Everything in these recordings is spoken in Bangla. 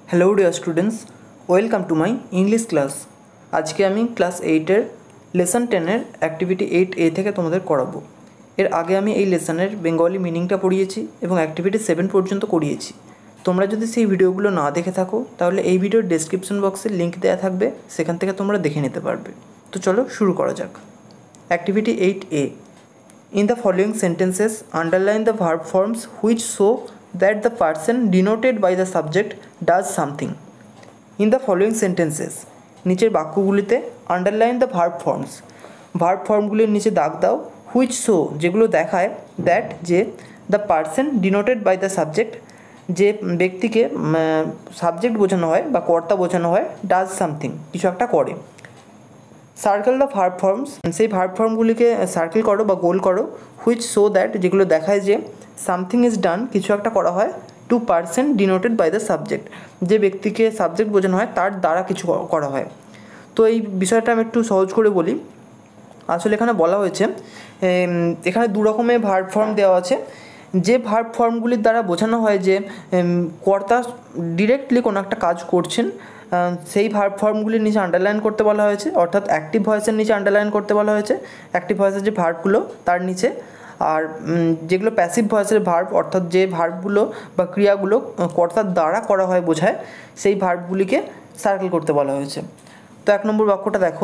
Hello dear students, welcome to my English class. আজকে আমি ক্লাস 8-এর লেসন 10-এর অ্যাক্টিভিটি 8A থেকে তোমাদের করাবো। এর আগে আমি এই লেসনের বেঙ্গলি মিনিংটা পড়িয়েছি এবং অ্যাক্টিভিটি 7 পর্যন্ত করিয়েছি। তোমরা যদি সেই ভিডিওগুলো না দেখে থাকো তাহলে এই ভিডিওর ডেসক্রিপশন বক্সে লিঙ্ক দেওয়া থাকবে, সেখান থেকে তোমরা দেখে নিতে পারবে। তো চলো শুরু করা যাক। Activity 8A। In the following sentences, underline the verb forms which show that the person denoted by the subject does something. In the following sentences, নিচের বাক্যগুলিতে underline the verb forms, verb ফর্মগুলির নিচে দাগ দাও, হুইচ শো যেগুলো দেখায় দ্যাট যে the person denoted by the subject যে ব্যক্তিকে সাবজেক্ট বোঝানো হয় বা কর্তা বোঝানো হয় ডাজ সামথিং কিছু একটা করে। সার্কেল দ্য ভার্ব ফর্মস, সেই ভার্ব ফর্মগুলিকে সার্কেল করো বা গোল করো, হুইচ শো দ্যাট যেগুলো দেখায় যে সামথিং ইজ ডান কিছু একটা করা হয় to person denoted by the subject যে ব্যক্তিকে সাবজেক্ট বোঝানো হয় তার দ্বারা কিছু করা হয়। তো এই বিষয়টা আমি একটু সহজ করে বলি। আসলে এখানে বলা হয়েছে এখানে দু রকমের ভার্ব ফর্ম দেওয়া আছে। যে ভার্ব ফর্মগুলির দ্বারা বোঝানো হয় যে কর্তা ডিরেক্টলি কোনো একটা কাজ করছেন, সেই ভার্ব ফর্মগুলির নিচে আন্ডারলাইন করতে বলা হয়েছে, অর্থাৎ অ্যাক্টিভ ভয়েসের নিচে আন্ডারলাইন করতে বলা হয়েছে, অ্যাক্টিভ ভয়েসের যে ভার্বগুলো তার নিচে। আর যেগুলো প্যাসিভ ভয়েসের ভার্ব অর্থাৎ যে ভার্বগুলো বা ক্রিয়াগুলো কর্তার দ্বারা করা হয় বোঝায়, সেই ভার্বগুলিকে সার্কেল করতে বলা হয়েছে। তো 1 নম্বর বাক্যটা দেখো,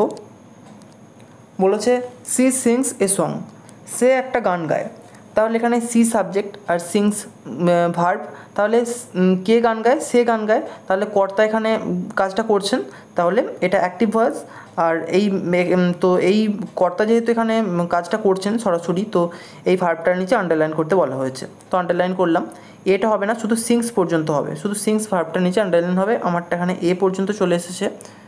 বলেছে সি সিংস এ সং, সে একটা গান গায়। তাহলে এখানে সি সাবজেক্ট আর সিংস ভার্ব, তাহলে কে গান গায়? সে গান গায়। তাহলে কর্তা এখানে কাজটা করছেন, তাহলে এটা অ্যাক্টিভ ভয়েস। আর এই কর্তা যেহেতু এখানে কাজটা করছেন সরাসরি, তো এই ভার্বটার নিচে আন্ডারলাইন করতে বলা হয়েছে। তো আন্ডারলাইন করলাম। এটা হবে না, শুধু সিংস পর্যন্ত হবে, শুধু সিংস ভার্বটার নিচে আন্ডারলাইন হবে। আমারটা এখানে এ পর্যন্ত চলে এসেছে,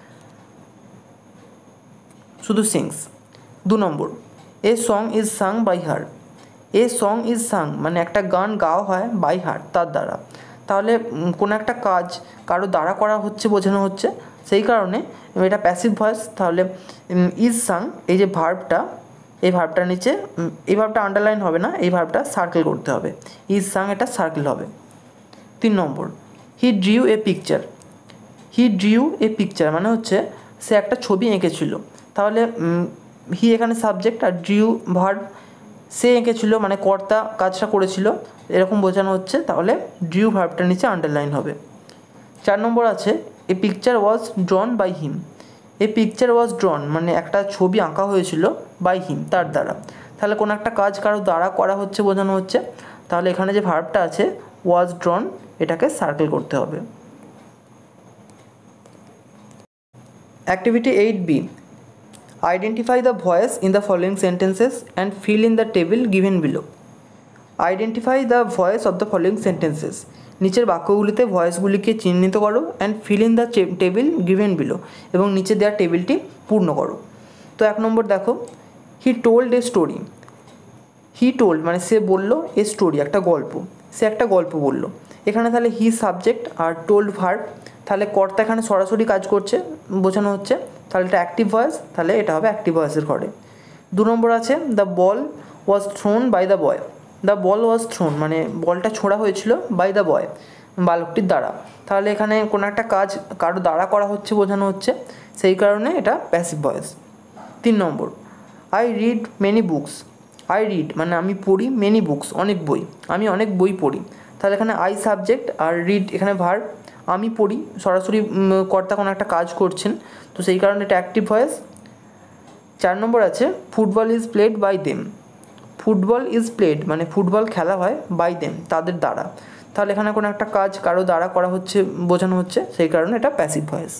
শুধু সিংস। 2 নম্বর, a song is sung by her. A song is sung মানে একটা গান গাওয়া হয় বাই হার তার দ্বারা। তাহলে কোনো একটা কাজ কারো দ্বারা করা হচ্ছে বোঝানো হচ্ছে, সেই কারণে এটা প্যাসিভ ভয়েস। তাহলে ইজ সাং এই যে ভার্বটা, এই ভার্বটার নিচে এই ভার্বটা আন্ডারলাইন হবে না, এই ভার্বটা সার্কেল করতে হবে। ইজ সাং এটা সার্কেল হবে। 3 নম্বর, he drew a picture. He drew a picture মানে হচ্ছে সে একটা ছবি এঁকেছিল। তাহলে হি এখানে সাবজেক্ট আর ড্রিউ ভার্ব, সে এঁকেছিল মানে কর্তা কাজটা করেছিল এরকম বোঝানো হচ্ছে, তাহলে ড্রিউ ভার্বটার নিচে আন্ডারলাইন হবে। 4 নম্বর আছে a picture was drawn by him. A picture was drawn মানে একটা ছবি আঁকা হয়েছিল বাই হিম তার দ্বারা। তাহলে কোনো একটা কাজ কারো দ্বারা করা হচ্ছে বোঝানো হচ্ছে, তাহলে এখানে যে ভার্বটা আছে ওয়াজ ড্রন এটাকে সার্কেল করতে হবে। Activity 8B। Identify the voice in the following sentences and fill in the table given below. Identify the voice of the following sentences. নিচের বাক্যগুলিতে ভয়েসগুলিকে চিহ্নিত করো and fill in the table given below, এবং নিচে দেওয়া টেবিলটি পূর্ণ করো। তো 1 নম্বর দেখো, he told a story. He told মানে সে বলল, এ স্টোরি একটা গল্প, সে একটা গল্প বলল। এখানে তাহলে হি সাবজেক্ট আর টোল্ড ভার্ব, তাহলে কর্তা এখানে সরাসরি কাজ করছে বোঝানো হচ্ছে, তাহলে এটা অ্যাক্টিভ ভয়েস, তাহলে এটা হবে অ্যাক্টিভ ভয়েসের ঘরে। 2 নম্বর আছে the ball was thrown by the boy. The ball was thrown মানে বলটা ছোড়া হয়েছিল বাই দ্য বয় বালকটির দ্বারা। তাহলে এখানে কোনো একটা কাজ কারো দ্বারা করা হচ্ছে বোঝানো হচ্ছে, সেই কারণে এটা প্যাসিভ ভয়েস। 3 নম্বর, I read many books. I read মানে আমি পড়ি, মেনি বুকস অনেক বই, আমি অনেক বই পড়ি। তাহলে এখানে আই সাবজেক্ট আর রিড এখানে ভার্ব, আমি পড়ি সরাসরি কর্তা কোনো একটা কাজ করছেন, তো সেই কারণে এটা অ্যাক্টিভ ভয়েস। 4 নম্বর আছে football is played by them. Football is played মানে ফুটবল খেলা হয় বাই দেম তাদের দ্বারা। তাহলে এখানে কোনো একটা কাজ কারো দ্বারা করা হচ্ছে বোঝানো হচ্ছে, সেই কারণে এটা passive voice.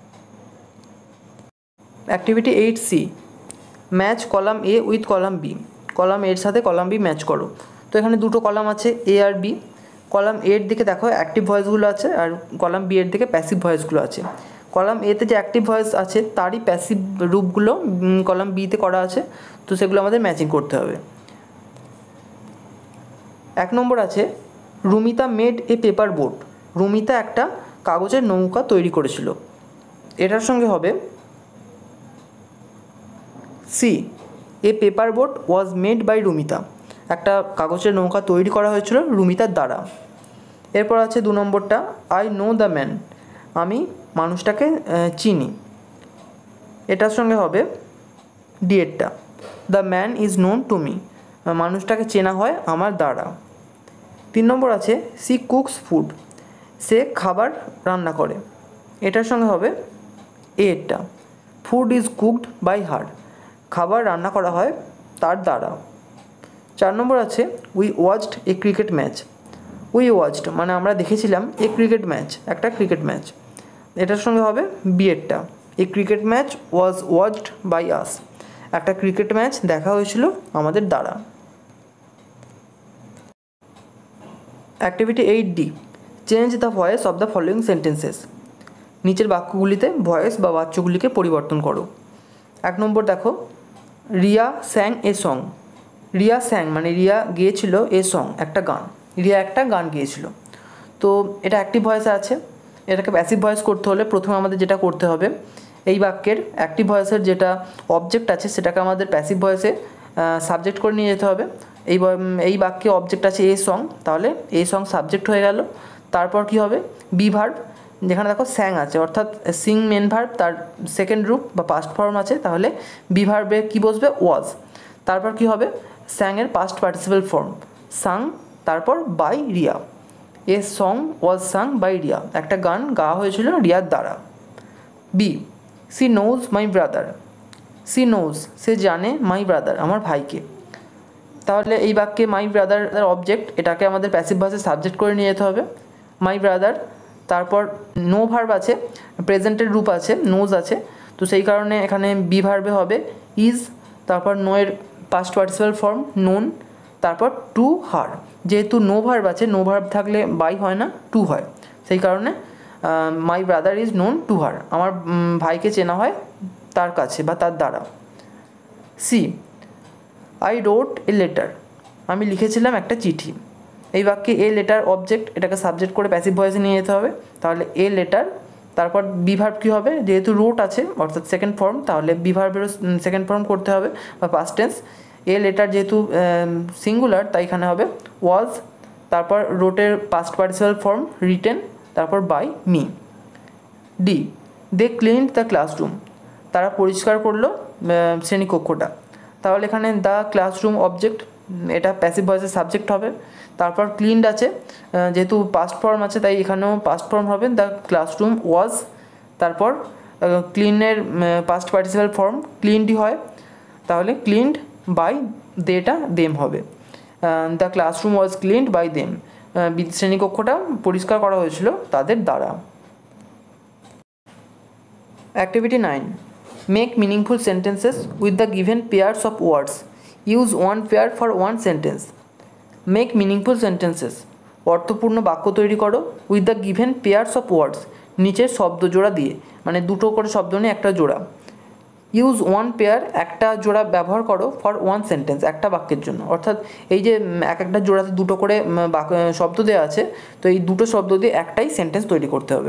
Activity 8C। Match column A with column B. Column এর সাথে কলাম বি ম্যাচ করো। তো এখানে দুটো কলাম আছে এ আর বি। কলাম এর দিকে দেখো অ্যাক্টিভ ভয়েসগুলো আছে আর কলাম বি এর দিকে প্যাসিভ ভয়েসগুলো আছে। কলাম এতে যে অ্যাক্টিভ ভয়েস আছে তারই প্যাসিভ রূপগুলো কলাম বিতে করা আছে, তো সেগুলো আমাদের ম্যাচিং করতে হবে। 1 নম্বর আছে Rumita made a paper boat. Rumita একটা কাগজের নৌকা তৈরি করেছিল। এটার সঙ্গে হবে C a paper boat was made by Rumita, একটা কাগজের নৌকা তৈরি করা হয়েছিল রুমিতার দ্বারা। এরপর আছে 2 নম্বরটা আই নো দ্য ম্যান। আমি মানুষটাকে চিনি, এটার সঙ্গে হবে ডিএরটা। The man is known to me, মানুষটাকে চেনা হয় আমার দ্বারা। 3 নম্বর আছে সি কুকস ফুড, সে খাবার রান্না করে, এটার সঙ্গে হবে এরটা। Food is cooked by her, খাবার রান্না করা হয় তার দ্বারা। 4 নম্বর আছে we watched a cricket match, we watched মানে আমরা দেখেছিলাম এ ক্রিকেট ম্যাচ, একটা ক্রিকেট ম্যাচ, এটার সঙ্গে হবে বিয়েরটা। A cricket match was watched by us, একটা ক্রিকেট ম্যাচ দেখা হয়েছিল আমাদের দ্বারা। Activity 8D, change the voice of the following sentences, নিচের বাক্যগুলিতে ভয়েস বা বাচ্যগুলিকে পরিবর্তন করো। 1 নম্বর দেখো, Riya sang a song, Riya sang মানে রিয়া গেয়েছিল এ সং একটা গান, রিয়া একটা গান গেয়েছিল। তো এটা অ্যাক্টিভ ভয়েসে আছে, এটাকে প্যাসিভ ভয়েস করতে হলে প্রথমে আমাদের যেটা করতে হবে, এই বাক্যের অ্যাক্টিভ ভয়েসের যেটা অবজেক্ট আছে সেটাকে আমাদের প্যাসিভ ভয়েসে সাবজেক্ট করে নিয়ে যেতে হবে। এই বাক্যে অবজেক্ট আছে এ সং, তাহলে এ সং সাবজেক্ট হয়ে গেল। তারপর কি হবে, বি ভার্ব, যেখানে দেখো স্যাং আছে অর্থাৎ সিং মেন ভার্ব, তার সেকেন্ড রূপ বা পাস্ট ফর্ম আছে, তাহলে বি ভার্বে কী বসবে, ওয়াজ। তারপর কি হবে, স্যাংয়ের পাস্ট পার্টিসিপাল ফর্ম সাং, তারপর by Riya, a song was sung by Riya, একটা গান গাওয়া হয়েছিল রিয়ার দ্বারা। B she knows my brother, she knows সে জানে মাই ব্রাদার আমার ভাইকে, তাহলে এই বাক্যে মাই ব্রাদার অবজেক্ট, এটাকে আমাদের প্যাসিভ ভয়েসে সাবজেক্ট করে নিয়ে যেতে হবে মাই ব্রাদার। তারপর নো ভার্ব আছে, প্রেজেন্টের রূপ আছে, নোজ আছে, তো সেই কারণে এখানে বি ভার্বে হবে ইজ, তারপর নো এর পাস্ট পার্টিসিপাল ফর্ম নোন, তারপর টু হার, যেহেতু নো ভার্ব আছে, নো ভার্ব থাকলে বাই হয় না টু হয়, সেই কারণে my brother is known to her, আমার ভাইকে চেনা হয় তার কাছে বা তার দ্বারা। C I wrote a letter, আমি লিখেছিলাম একটা চিঠি, এই বাক্যে এ লেটার অবজেক্ট, এটাকে সাবজেক্ট করে প্যাসিভ ভয়েসে নিয়ে যেতে হবে, তাহলে এ লেটার। তারপর বি ভার্ব কী হবে, যেহেতু রোট আছে অর্থাৎ সেকেন্ড ফর্ম, তাহলে বি ভার্বেরও সেকেন্ড ফর্ম করতে হবে বা পাস্ট টেন্স। এ লেটার যেহেতু সিঙ্গুলার তাই এখানে হবে ওয়াজ, তারপর রোটের পাস্ট পার্টিসিপাল ফর্ম রিটেন, তারপর by me. D they cleaned the classroom, তারা পরিষ্কার করলো শ্রেণীকক্ষটা, তাহলে এখানে দ্য ক্লাসরুম অবজেক্ট, এটা প্যাসিভ ভয়েসের সাবজেক্ট হবে। তারপর ক্লিনড আছে, যেহেতু পাস্ট ফর্ম আছে তাই এখানেও পাস্ট ফর্ম হবে দ্য ক্লাসরুম ওয়াজ, তারপর ক্লিনের পাস্ট পার্টিসিপাল ফর্ম ক্লিনডই হয়, তাহলে ক্লিনড বাই দেটা দেম হবে, the classroom was cleaned by them, শ্রেণীকক্ষটা পরিষ্কার করা হয়েছিল তাদের দ্বারা। Activity 9, make meaningful sentences with the given pairs of words, use one pair for one sentence. Make meaningful sentences, অর্থপূর্ণ বাক্য তৈরি করো with the given pairs of words, নিচের শব্দ জোড়া দিয়ে, মানে দুটো করে শব্দ নিয়ে একটা জোড়া। ইউজ ওয়ান পেয়ার, একটা জোড়া ব্যবহার করো ফর ওয়ান সেন্টেন্স, একটা বাক্যের জন্য, অর্থাৎ এই যে একটা জোড়াতে দুটো করে শব্দ দেওয়া আছে, তো এই দুটো শব্দ দিয়ে একটাই সেন্টেন্স তৈরি করতে হবে।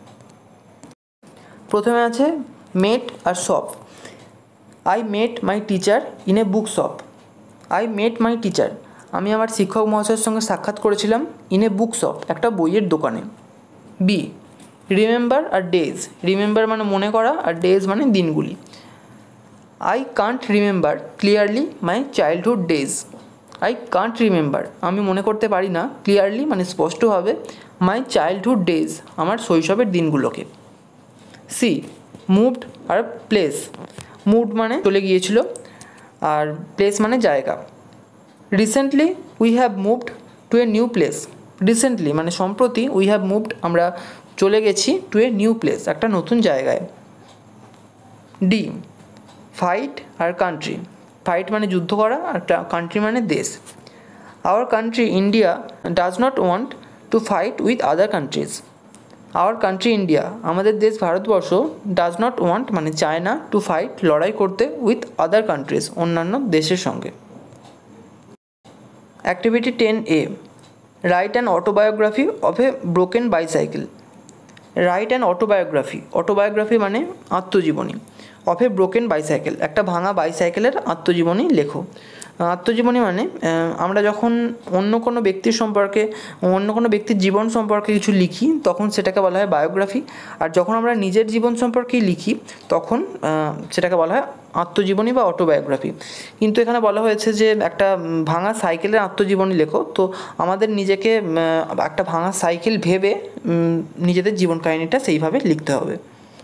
প্রথমে আছে মেট আর shop. I met my teacher in a book shop, I met my teacher, আমি আমার শিক্ষক মহাশয়ের সঙ্গে সাক্ষাৎ করেছিলাম ইন এ বুক শপ, একটা বইয়ের দোকানে। বি রিমেম্বার আর ডেজ, রিমেম্বার মানে মনে করা আর ডেজ মানে দিনগুলি। I can't remember clearly my childhood days, I can't remember আমি মনে করতে পারি না, ক্লিয়ারলি মানে স্পষ্টভাবে, মাই চাইল্ডহুড ডেজ আমার শৈশবের দিনগুলোকে। সি মুভড আর প্লেস, মুভড মানে চলে গিয়েছিল আর প্লেস মানে জায়গা। Recently we have moved to a new place, recently মানে সম্প্রতি, উই হ্যাভ মুভড আমরা চলে গেছি টু এ নিউ প্লেস একটা নতুন জায়গায়। ডি ফাইট আর কান্ট্রি, ফাইট মানে যুদ্ধ করা আর কান্ট্রি মানে দেশ। Our country India does not want to fight with other countries, our country India আমাদের দেশ ভারতবর্ষ, ডাজ নট ওয়ান্ট মানে চায় না, টু ফাইট লড়াই করতে, উইথ আদার কান্ট্রিজ অন্যান্য দেশের সঙ্গে। Activity 10A, write an autobiography of a broken bicycle. Write an autobiography, autobiography মানে আত্মজীবনী, অফ এ ব্রোকেন বাইসাইকেল একটা ভাঙা বাইসাইকেলের আত্মজীবনী লেখো। আত্মজীবনী মানে আমরা যখন অন্য কোনো ব্যক্তির সম্পর্কে, অন্য কোনো ব্যক্তির জীবন সম্পর্কে কিছু লিখি তখন সেটাকে বলা হয় বায়োগ্রাফি। আর যখন আমরা নিজের জীবন সম্পর্কেই লিখি তখন সেটাকে বলা হয় আত্মজীবনী বা অটোবায়োগ্রাফি। কিন্তু এখানে বলা হয়েছে যে একটা ভাঙা সাইকেলের আত্মজীবনী লেখো, তো আমাদের নিজেকে একটা ভাঙা সাইকেল ভেবে নিজেদের জীবন কাহিনীটা সেইভাবে লিখতে হবে।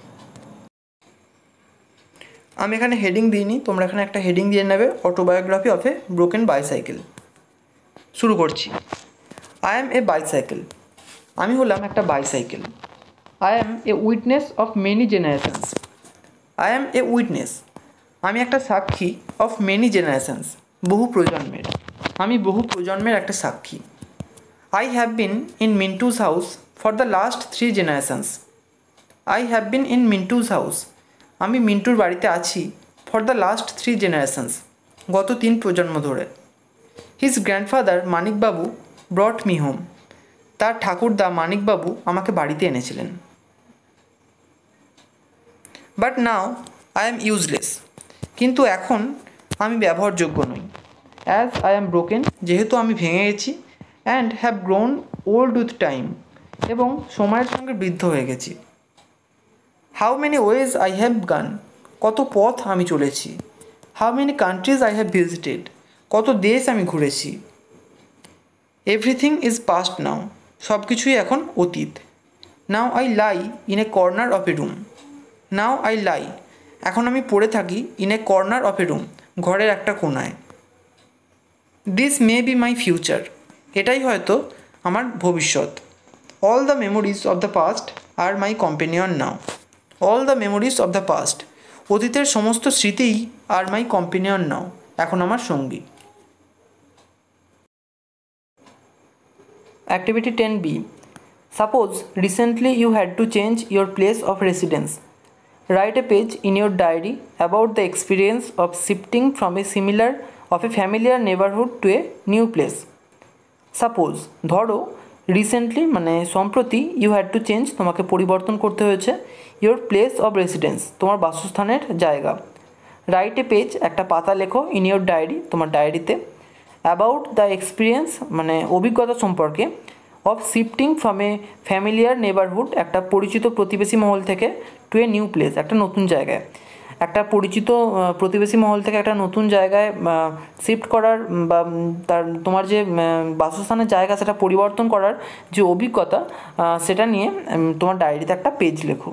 আমি এখানে হেডিং দিইনি, তোমরা এখানে একটা হেডিং দিয়ে নেবে, autobiography of a broken bicycle. শুরু করছি। I am a bicycle. আমি হলাম একটা bicycle. I am a witness of many generations. I am a witness, আমি একটা সাক্ষী অফ মেনি জেনারেশনস, বহু প্রজন্মের। আমি বহু প্রজন্মের একটা সাক্ষী। I have been in Mintu's house for the last 3 generations. I have been in Mintu's house, আমি মিন্টুর বাড়িতে আছি ফর দ্য লাস্ট 3 জেনারেশনস, গত 3 প্রজন্ম ধরে। His grandfather Manikbabu brought me home, তার ঠাকুরদা মানিকবাবু আমাকে বাড়িতে এনেছিলেন। But now I am useless, কিন্তু এখন আমি ব্যবহারযোগ্য নই। অ্যাজ আই অ্যাম ব্রোকেন, যেহেতু আমি ভেঙে গেছি। And have grown old with time, এবং সময়ের সঙ্গে বৃদ্ধ হয়ে গেছি। How many ways I have gone, কত পথ আমি চলেছি। How many countries I have visited, কত দেশ আমি ঘুরেছি। এভরিথিং ইজ পাস্ট নাও, সব কিছুই এখন অতীত। Now I lie in a corner of a room. Now I lie, এখন আমি পড়ে থাকি in a corner of a room, ঘরের একটা কোনায়। This may be my future, এটাই হয়তো আমার ভবিষ্যৎ। All the memories of the past are my companion now. All the memories of the past, অতীতের সমস্ত স্মৃতিই আর মাই কম্পেনিয়ন নাও, এখন আমার সঙ্গী। Activity 10B. Suppose recently you had to change your place of residence. Write a page in your diary about the experience of shifting from a familiar neighborhood to a new place. Suppose, ধরো, রিসেন্টলি মানে সম্প্রতি, ইউ হ্যাড টু চেঞ্জ, তোমাকে পরিবর্তন করতে হয়েছে, ইয়োর প্লেস অফ রেসিডেন্স, তোমার বাসস্থানের জায়গা। রাইট এ পেজ, একটা পাতা লেখো, ইন ইয়োর ডায়েরি, তোমার ডায়েরিতে। অ্যাবাউট দ্য এক্সপিরিয়েন্স মানে অভিজ্ঞতা সম্পর্কে, of shifting from a familiar neighbourhood, একটা পরিচিত প্রতিবেশী মহল থেকে, টু এ নিউ প্লেস, একটা নতুন জায়গায়। একটা পরিচিত প্রতিবেশী মহল থেকে একটা নতুন জায়গায় শিফট করার বা তোমার যে বাসস্থানের জায়গা সেটা পরিবর্তন করার যে অভিজ্ঞতা, সেটা নিয়ে তোমার ডায়েরিতে একটা পেজ লেখো।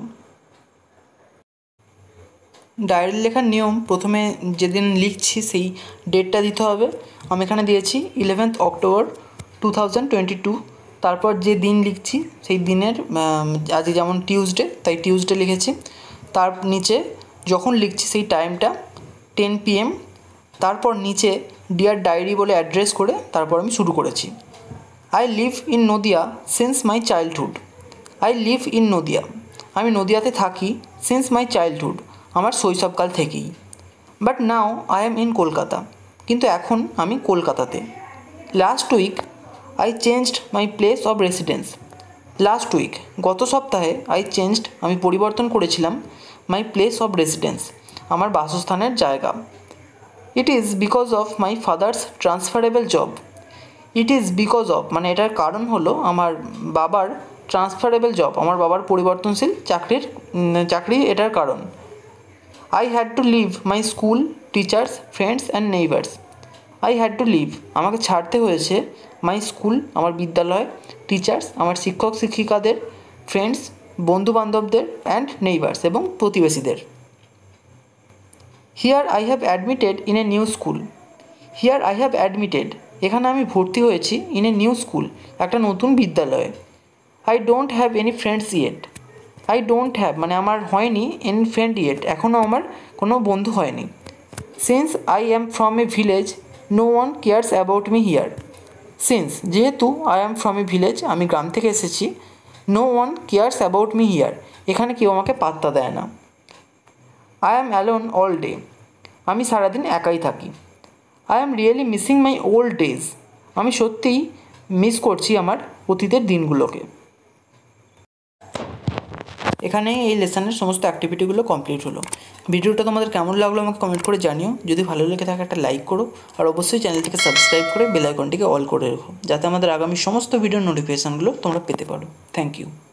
ডায়েরি লেখার নিয়ম, প্রথমে যেদিন লিখছি সেই ডেটটা দিতে হবে। আমি এখানে দিয়েছি 11th October 2022। তারপর যে দিন লিখছি সেই দিনের, আজকে যেমন টিউসডে, তাই টিউসডে লিখেছি। তার নিচে যখন লিখছি সেই টাইমটা 10 PM। তারপর নিচে ডিয়ার ডায়েরি বলে অ্যাড্রেস করে তারপর আমি শুরু করেছি। I live in Nadia since my childhood. I live in Nadia, আমি নদিয়াতে থাকি, সিন্স মাই চাইল্ডহুড, আমার শৈশবকাল থেকেই। But now I am in Kolkata, কিন্তু এখন আমি কলকাতাতে। Last week I changed my place of residence. Last week, গত সপ্তাহে, আই চেঞ্জড, আমি পরিবর্তন করেছিলাম, মাই প্লেস অফ রেসিডেন্স, আমার বাসস্থানের জায়গা। It is because of my father's transferable job. It is because of মানে এটার কারণ হলো আমার বাবার ট্রান্সফারেবল জব, আমার বাবার পরিবর্তনশীল চাকরি এটার কারণ। I had to leave my school, teachers, friends and neighbours. I had to leave, আমাকে ছাড়তে হয়েছে, মাই স্কুল, আমার বিদ্যালয়, টিচার্স, আমার শিক্ষক শিক্ষিকাদের, ফ্রেন্ডস, বন্ধুবান্ধবদের, অ্যান্ড নেইবার্স এবং প্রতিবেশীদের। Here I have admitted in a new school. Here I have admitted, এখানে আমি ভর্তি হয়েছি, ইন এ নিউ স্কুল, একটা নতুন বিদ্যালয়ে। I don't have any friends yet. I don't have মানে আমার হয়নি, এনি ফ্রেন্ড ইয়েট, এখনও আমার কোনো বন্ধু হয়নি। Since I am from a village no one cares about me here. Since যেহেতু, I am from a village, আমি গ্রাম থেকে এসেছি, no one cares about me here, এখানে কেউ আমাকে পাত্তা দেয় না। I am alone all day, আমি সারাদিন একাই থাকি। I am really missing my old days, আমি সত্যিই মিস করছি আমার অতীতের দিনগুলোকে। এখানে এই লেসনের সমস্ত অ্যাক্টিভিটিগুলো কমপ্লিট হলো। ভিডিওটা তোমাদের কেমন লাগলো আমাকে কমেন্ট করে জানিও। যদি ভালো লেগে থাকে একটা লাইক করো, আর অবশ্যই চ্যানেলটিকে সাবস্ক্রাইব করে বেল আইকনটিকে অল করে রেখো, যাতে আমাদের আগামী সমস্ত ভিডিওর নোটিফিকেশানগুলো তোমরা পেতে পারো। Thank you.